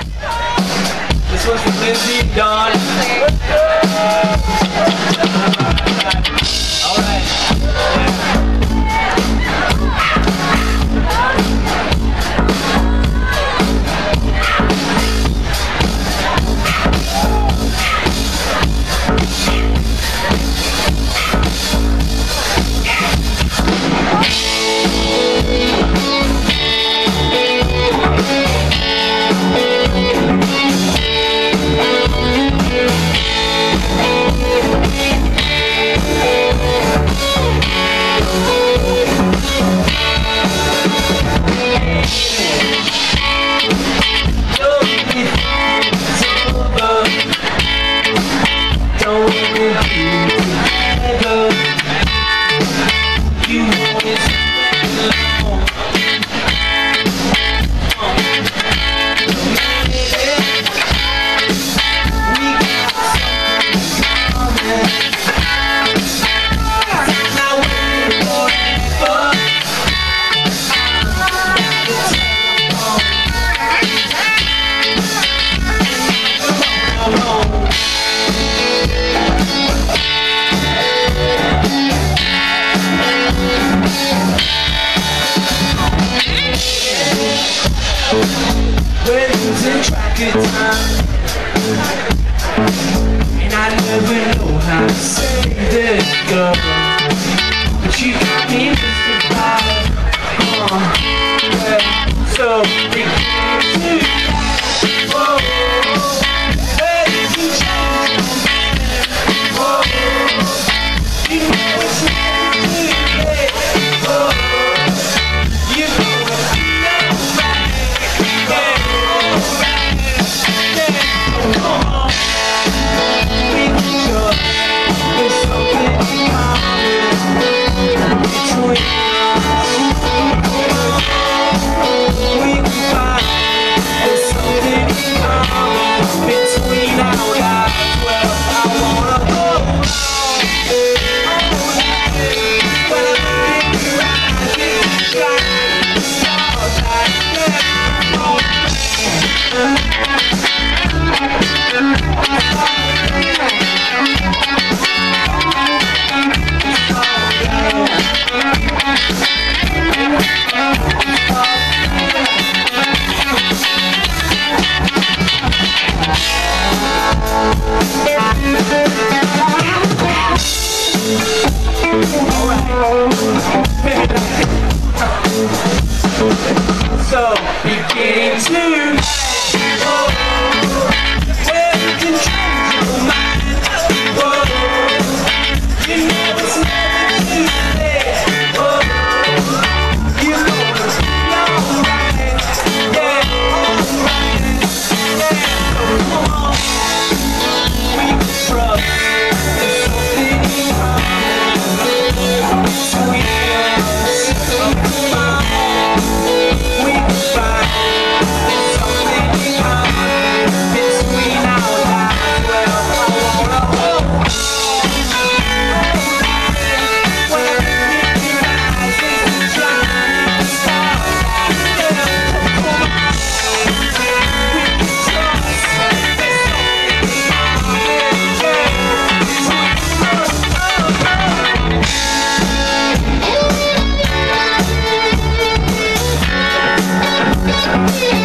This one's for Lindsay and Dawn. Alright. We're losing track of time, and I never know how to say this, girl. But you got me mystified, yeah. So we can't do that. Whoa, where did you change? Whoa, you know it's never too late. Whoa, you know it's so begin to where you can change your mind. Whoa, you know it's never too late. Whoa, you know it's alright. Yeah, alright. Yeah, so come on, we can trust. There's something between us. So come on. Yeah.